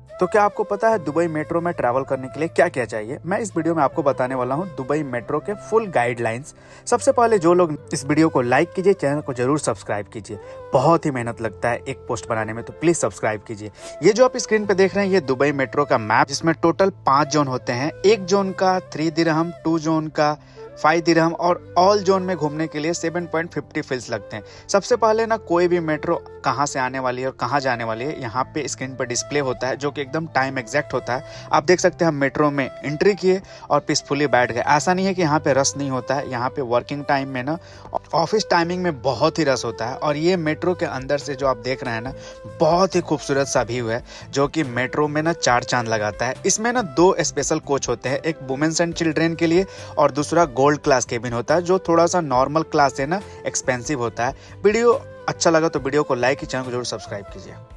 तो क्या आपको पता है दुबई मेट्रो में ट्रैवल करने के लिए क्या क्या चाहिए? मैं इस वीडियो में आपको बताने वाला हूं दुबई मेट्रो के फुल गाइडलाइंस। सबसे पहले जो लोग इस वीडियो को लाइक कीजिए, चैनल को जरूर सब्सक्राइब कीजिए। बहुत ही मेहनत लगता है एक पोस्ट बनाने में, तो प्लीज सब्सक्राइब कीजिए। ये जो आप स्क्रीन पे देख रहे हैं ये दुबई मेट्रो का मैप, जिसमें टोटल 5 जोन होते हैं। एक जोन का 3 दिरहम, 2 जोन का 5 दिरहम और ऑल जोन में घूमने के लिए 7.50 फिल्स लगते हैं। सबसे पहले ना कोई भी मेट्रो कहाँ से आने वाली है और कहाँ जाने वाली है यहाँ पे स्क्रीन पर डिस्प्ले होता है, जो कि एकदम टाइम एग्जैक्ट होता है। आप देख सकते हैं हम मेट्रो में एंट्री किए और पीसफुली बैठ गए। ऐसा नहीं है कि यहाँ पे रश नहीं होता है, यहाँ पे वर्किंग टाइम में ना, ऑफिस टाइमिंग में बहुत ही रश होता है। और ये मेट्रो के अंदर से जो आप देख रहे हैं ना, बहुत ही खूबसूरत सा व्यू है, जो कि मेट्रो में ना 4 चांद लगाता है। इसमें ना 2 स्पेशल कोच होते हैं, एक वुमेन्स एंड चिल्ड्रेन के लिए और दूसरा गोल्ड क्लास केबिन होता है, जो थोड़ा सा नॉर्मल क्लास से ना एक्सपेंसिव होता है। वीडियो अच्छा लगा तो वीडियो को लाइक, चैनल को जरूर सब्सक्राइब कीजिए।